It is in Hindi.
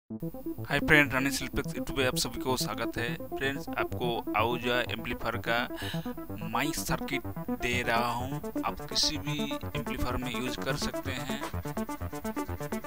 हाय फ्रेंड, रनिंग सिल्पेक्स यूट्यूब पे आप सभी को स्वागत है। फ्रेंड्स, आपको आउजा एम्पलीफायर का माइक सर्किट दे रहा हूँ। आप किसी भी एम्पलीफायर में यूज कर सकते हैं।